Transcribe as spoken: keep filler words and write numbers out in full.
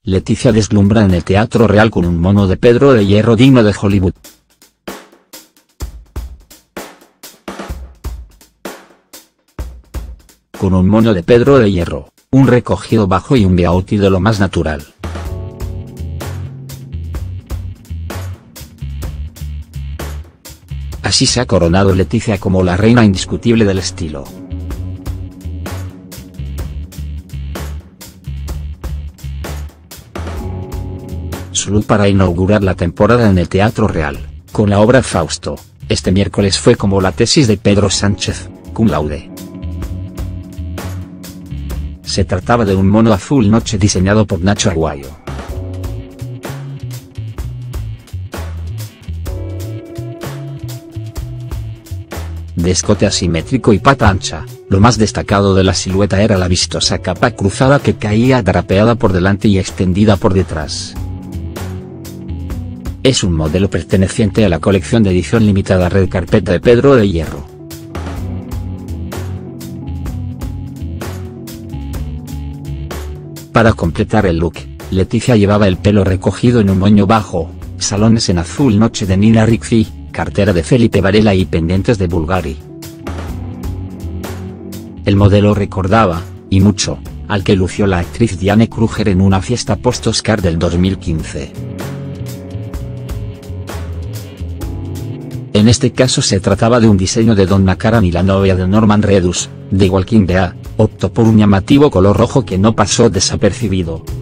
Leticia deslumbra en el Teatro Real con un mono de Pedro de Hierro digno de Hollywood. Con un mono de Pedro de Hierro, un recogido bajo y un beauty de lo más natural. Así se ha coronado Leticia como la reina indiscutible del estilo. Su look para inaugurar la temporada en el Teatro Real, con la obra Fausto, este miércoles fue como la tesis de Pedro Sánchez, cum laude. Se trataba de un mono azul noche diseñado por Nacho Aguayo. De escote asimétrico y pata ancha, lo más destacado de la silueta era la vistosa capa cruzada que caía drapeada por delante y extendida por detrás. Es un modelo perteneciente a la colección de edición limitada Red Carpet de Pedro de Hierro. Para completar el look, Leticia llevaba el pelo recogido en un moño bajo, salones en azul noche de Nina Ricci, cartera de Felipe Varela y pendientes de Bulgari. El modelo recordaba, y mucho, al que lució la actriz Diane Kruger en una fiesta post-Oscar del dos mil quince. En este caso se trataba de un diseño de Donna Karan y la novia de Norman Reedus, de Walking Dead, optó por un llamativo color rojo que no pasó desapercibido.